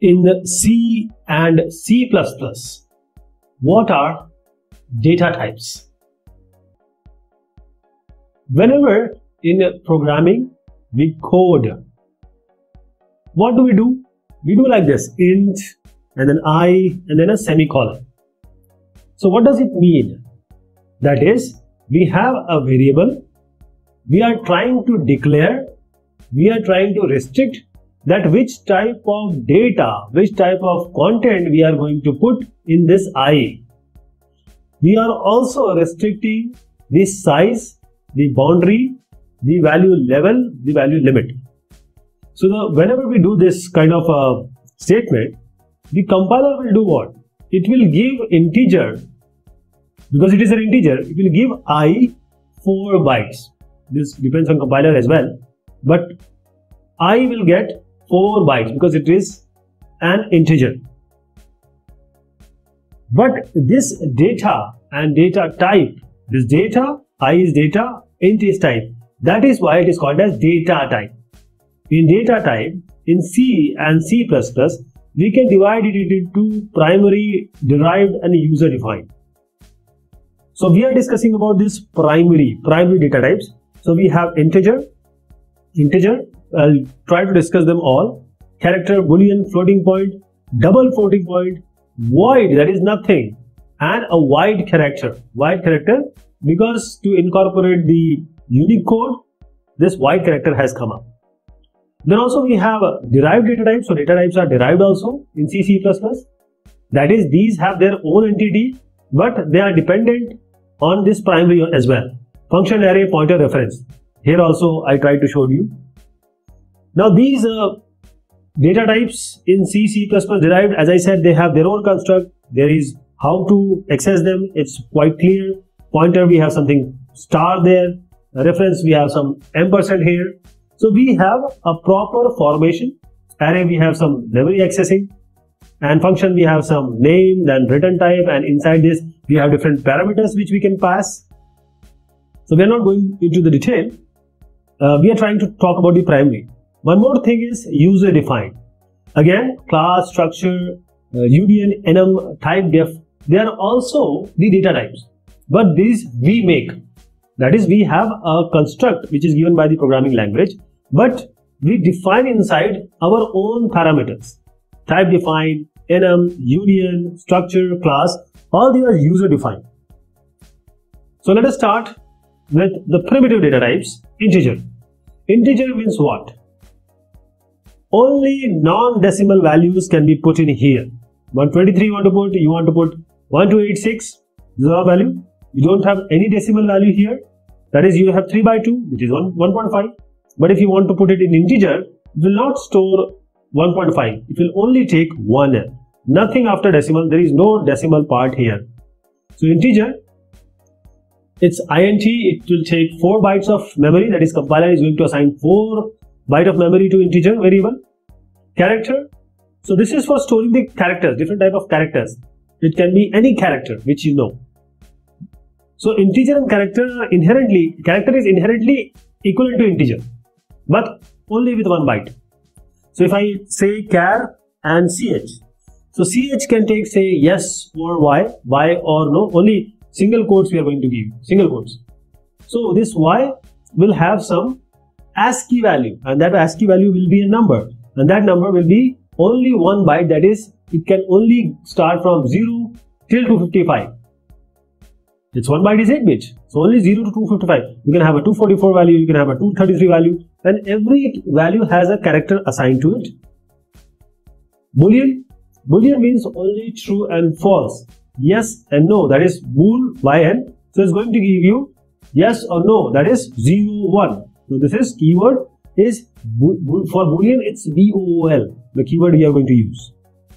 in C and C++, what are data types? Whenever in programming we code, what do? We do like this: int and then I and then a semicolon. So what does it mean? That is, we have a variable, we are trying to declare, we are trying to restrict that which type of data, which type of content we are going to put in this I. We are also restricting the size, the boundary, the value level, the value limit. So whenever we do this kind of a statement, the compiler will do what? It will give integer, because it is an integer, it will give I 4 bytes. This depends on compiler as well, but I will get 4 bytes because it is an integer. But this data and data type, this data, I is data, int is type. That is why it is called as data type. In data type, in C and C++, we can divide it into primary, derived and user defined. So we are discussing about this primary data types. So we have integer, I'll try to discuss them all. Character, boolean, floating point, double floating point, void, that is nothing, and a wide character. Wide character, because to incorporate the unique code, this wide character has come up. Then also we have derived data types. So data types are derived also in C, C++. That is, these have their own entity, but they are dependent on this primary as well. Function, array, pointer, reference. Here also I tried to show you. Now these data types in C, C++ derived, as I said, they have their own construct. There is how to access them. It's quite clear. Pointer, we have something star there. Reference, we have some ampersand here. So we have a proper formation. Array, we have some memory accessing. And function, we have some name, then return type, and inside this we have different parameters which we can pass. So we are not going into the detail. We are trying to talk about the primary. One more thing is user defined. Again, class, structure, union, enum, type, def, they are also the data types. But these we make. That is, we have a construct which is given by the programming language, but we define inside our own parameters. Type defined, enum, union, structure, class, all these are user defined. So let us start with the primitive data types. Integer. Integer means what? Only non-decimal values can be put in here. 123 you want to put 1286, this is our value. You don't have any decimal value here. That is, you have 3 by 2, which is 1.5. But if you want to put it in integer, it will not store 1.5. It will only take 1. Nothing after decimal. There is no decimal part here. So integer, it's int. It will take 4 bytes of memory. That is, compiler is going to assign 4 bytes of memory to integer variable. Character. So this is for storing the characters, different type of characters. It can be any character which you know. So integer and character is inherently equivalent to integer, but only with 1 byte. So if I say char and ch, so ch can take, say, yes or y or no, only single quotes we are going to give, single quotes. So this y will have some ASCII value, and that ASCII value will be a number, and that number will be only 1 byte. That is, it can only start from 0 till 255. Its 1 byte is 8 bit, so only 0 to 255. You can have a 244 value, you can have a 233 value, and every value has a character assigned to it. Boolean. Boolean means only true and false, yes and no, that is bool, yn. So it's going to give you yes or no, that is 0, 1. So this is keyword is for boolean, it's bool, the keyword we are going to use.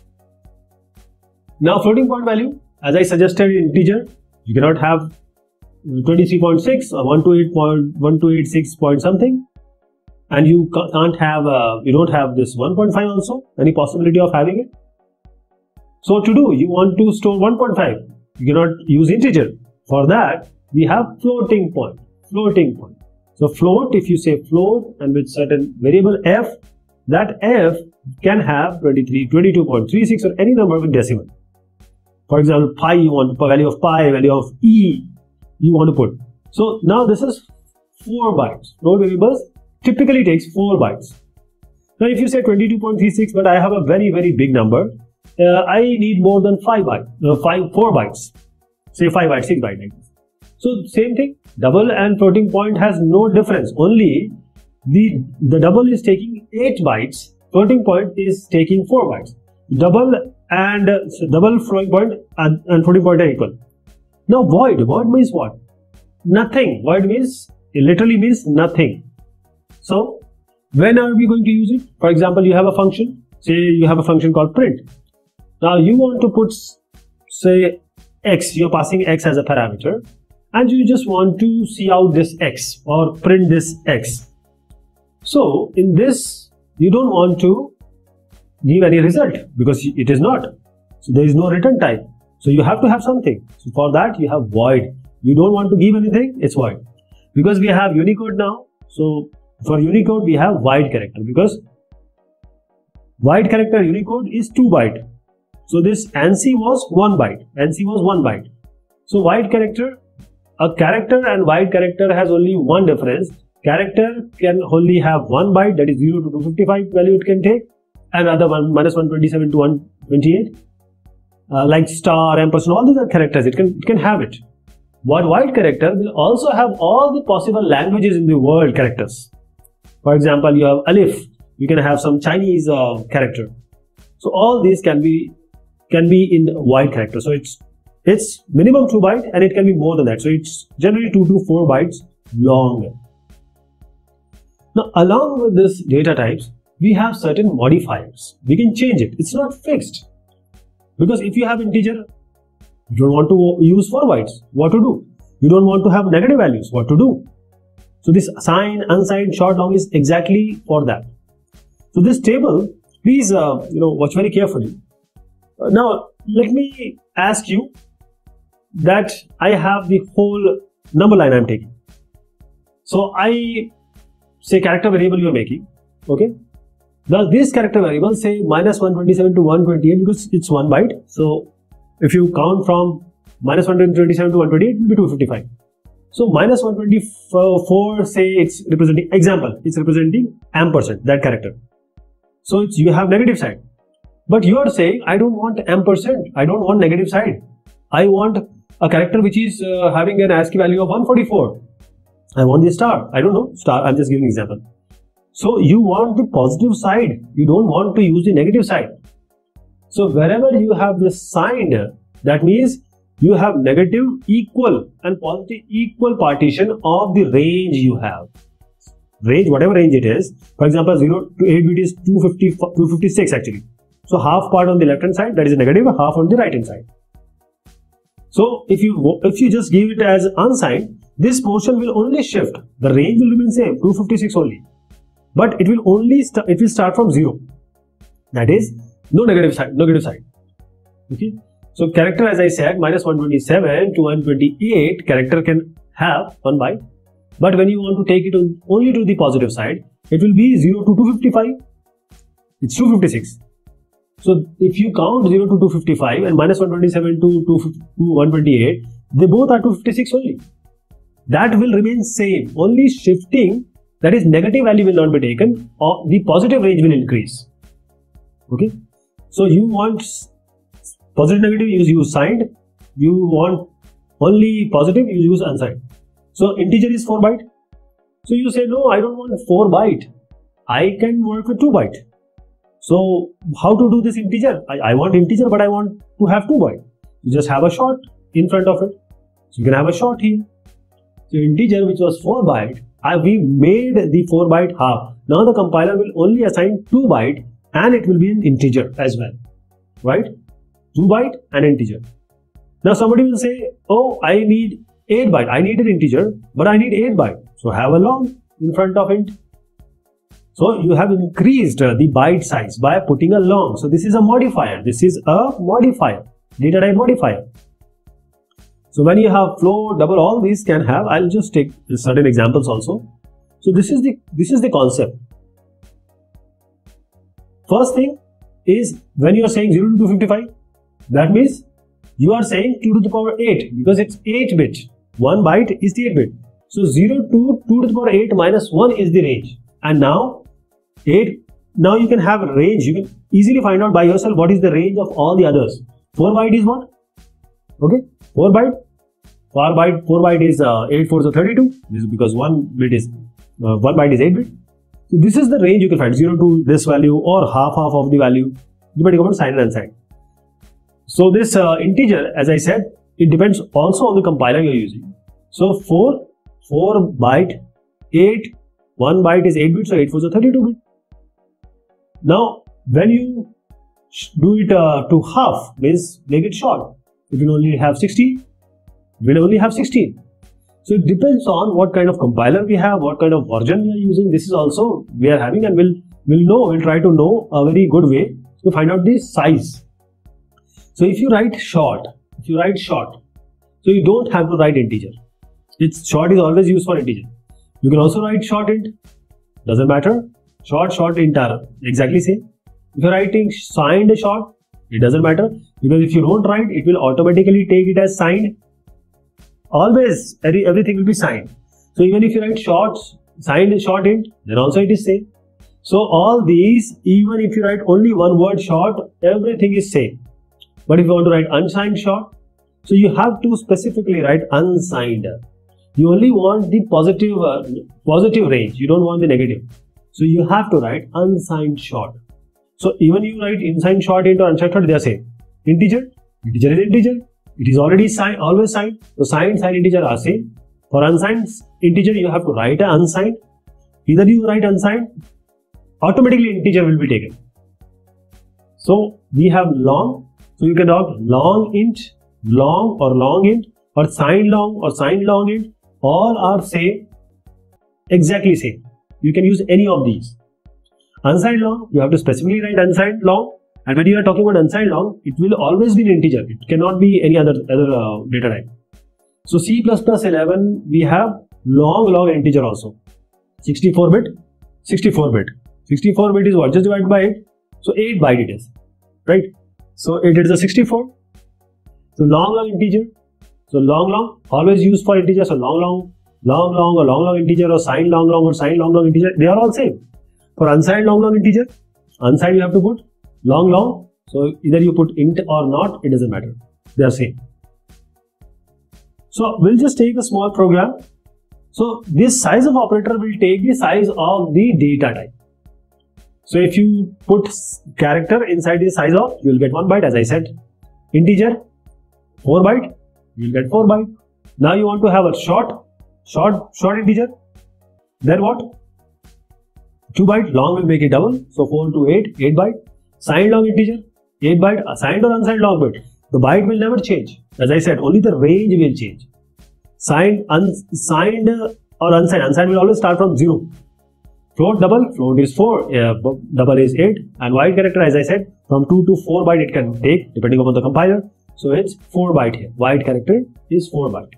Now floating point value, as I suggested in integer, you cannot have 23.6 or 128.126 point something, and you can't have you don't have this 1.5 also, any possibility of having it. So to do, you want to store 1.5, you cannot use integer. For that, we have floating point. So float, if you say float and with certain variable f, that f can have 23, 22.36 or any number with decimal. For example, pi, you want value of pi, value of e, you want to put. So now this is 4 bytes. Float variables typically takes 4 bytes. Now if you say 22.36, but I have a very, very big number, I need more than 4 bytes. Say 5 bytes, 6 bytes. So same thing, double and floating point has no difference. Only the double is taking 8 bytes, floating point is taking 4 bytes. Double and double floating point and floating point are equal. Now void means what? Nothing. Void means, it literally means nothing. So when are we going to use it? For example, you have a function, say you have a function called print. Now you want to put, say, x, you're passing x as a parameter, and you just want to see out this x or print this x. So in this, you don't want to give any result because it is not. So there is no return type. So you have to have something. So for that you have void. You don't want to give anything, it's void. Because we have Unicode now, so for Unicode we have wide character, because wide character Unicode is 2 byte. So this ANSI was 1 byte. ANSI was 1 byte. So wide character, a character and wide character has only one difference. Character can only have 1 byte, that is 0 to 255 value it can take, and other one minus 127 to 128. Like star, ampersand, all these are characters, it can have it. But wide character will also have all the possible languages in the world characters. For example, you have alif, you can have some Chinese character. So all these can be in wide character. So it's minimum 2 byte and it can be more than that. So it's generally 2 to 4 bytes long. Now along with this data types, we have certain modifiers. We can change it. It's not fixed. Because if you have integer, you don't want to use 4 bytes, what to do? You don't want to have negative values, what to do? So this signed, unsigned, short, long is exactly for that. So this table, please watch very carefully. Now let me ask you that I have the whole number line I'm taking. So I say character variable you are making, okay? Now this character variable, say minus 127 to 128 because it's 1 byte. So if you count from minus 127 to 128, it will be 255. So minus 124, say it's representing, example, it's representing ampersand, that character. So you have negative side. But you are saying, I don't want ampersand, I don't want negative side. I want a character which is having an ASCII value of 144. I want the star, I don't know, star, I'm just giving an example. So you want the positive side, you don't want to use the negative side. So wherever you have this signed, that means you have negative equal and positive equal partition of the range you have. Range, whatever range it is. For example, 0 to 8 bit is 256 actually. So half part on the left hand side, that is negative, half on the right hand side. So if you just give it as unsigned, this portion will only shift. The range will remain same, 256 only. But it will start from 0. That is no negative side. Okay. So character, as I said, minus 127 to 128, character can have 1 byte. But when you want to take it only to the positive side, it will be 0 to 255. It's 256. So if you count 0 to 255 and minus 127 to 128, they both are 256 only. That will remain same. Only shifting, that is negative value will not be taken, or the positive range will increase. Okay. So you want positive, negative, you use signed. You want only positive, you use unsigned. So integer is 4 byte. So you say, no, I don't want 4 byte. I can work with 2 byte. So how to do this integer? I want integer, but I want to have 2 byte. You just have a short in front of it. So you can have a short here. So integer, which was 4 byte, we made the 4 byte half. Now the compiler will only assign 2 byte and it will be an integer as well, right? 2 byte and integer. Now somebody will say, oh, I need 8 byte. I need an integer, but I need 8 byte. So have a long in front of int. So you have increased the byte size by putting a long. So this is a modifier. This is a modifier, data type modifier. So when you have float, double, all these can have. I'll just take certain examples also. So this is the concept. First thing is when you are saying 0 to 255, that means you are saying 2 to the power 8 because it's 8 bit. 1 byte is the 8 bit. So 0 to 2 to the power 8 minus 1 is the range. And now you can have a range. You can easily find out by yourself what is the range of all the others. 4 byte is what? Okay, 4 byte. 4 byte is 8 4s are 32. This is because 1 byte is 8 bit. So this is the range you can find, 0 to this value or half of the value, depending upon signed and unsigned. So this integer, as I said, it depends also on the compiler you are using. So 4 byte, 8, 1 byte is 8 bit, so 8 4s are 32 bit. Now, when you do it to half, means make it short. It will only have 16. It will only have 16. So it depends on what kind of compiler we have, what kind of version we are using. This is also we are having, and we'll try to know a very good way to find out the size. So if you write short, so you don't have to write integer. Short is always used for integer. You can also write short int, doesn't matter. Short int are exactly same. If you're writing signed short, it doesn't matter, because if you don't write, it will automatically take it as signed. Always everything will be signed. So even if you write signed short int, then also it is same. So all these, even if you write only one word short, everything is same. But if you want to write unsigned short, so you have to specifically write unsigned. You only want the positive range. You don't want the negative. So you have to write unsigned short. So even you write unsigned short int or unsigned short, they are same. Integer is integer. It is already signed, always signed. So signed integer are same. For unsigned integer, you have to write an unsigned. Either you write unsigned, automatically integer will be taken. So we have long. So you can write long int, long or long int, or signed long int. All are same, exactly same. You can use any of these. Unsigned long, you have to specifically write unsigned long. And when you are talking about unsigned long, it will always be an integer. It cannot be any other data type. So C++ 11, we have long integer also. 64 bit. 64 bit is what? Just divided by 8. So 8 byte it is. Right? So it is a 64. So long integer. So long always used for integer. So long or long integer, or signed long or signed long integer, they are all same. For unsigned long integer, unsigned you have to put long. So either you put int or not, it doesn't matter. They are same. So we'll just take a small program. So this size of operator will take the size of the data type. So if you put character inside the size of, you will get 1 byte, as I said. Integer 4 byte, you will get 4 byte. Now you want to have a short integer. Then what? 2 byte, long will make it double. So 4 to 8 byte. Signed long integer, 8 byte, signed or unsigned long bit. The byte will never change. As I said, only the range will change. Signed, unsigned or unsigned. Unsigned will always start from 0. Float double, float is 4, double is 8. And wide character, as I said, from 2 to 4 byte it can take, depending upon the compiler. So it's 4 byte here. Wide character is 4 byte.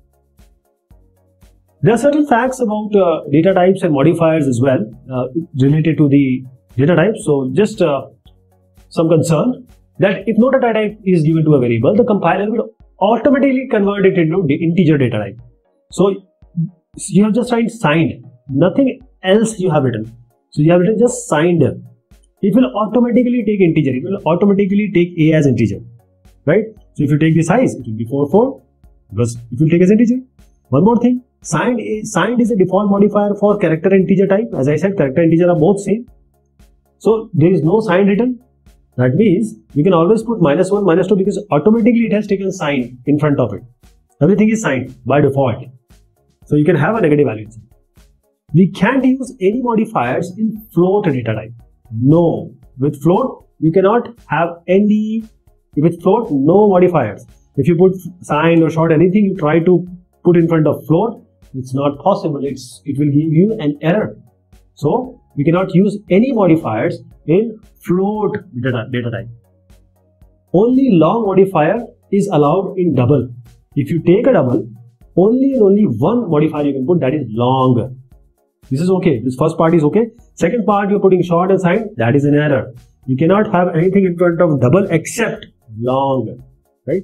There are certain facts about data types and modifiers as well related to the data type. So just some concern that if no data type is given to a variable, the compiler will automatically convert it into the integer data type. So you have just written signed, nothing else you have written. So you have written just signed. It will automatically take integer. It will automatically take A as integer, right? So if you take the size, it will be 4 because it will take as integer. One more thing. Signed is a default modifier for character and integer type. As I said, character and integer are both same. So there is no sign written. That means you can always put -1, -2 because automatically it has taken sign in front of it. Everything is signed by default. So you can have a negative value. We can't use any modifiers in float data type. No. With float, you cannot have any. With float, no modifiers. If you put sign or short anything, you try to put in front of float, it's not possible. It will give you an error. So we cannot use any modifiers in float data type. Only long modifier is allowed in double. If you take a double, only and only one modifier you can put, that is long. This is okay. This first part is okay. Second part, you're putting short aside. That is an error. You cannot have anything in front of double except long, right?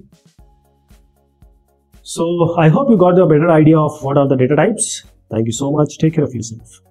So I hope you got a better idea of what are the data types. Thank you so much. Take care of yourself.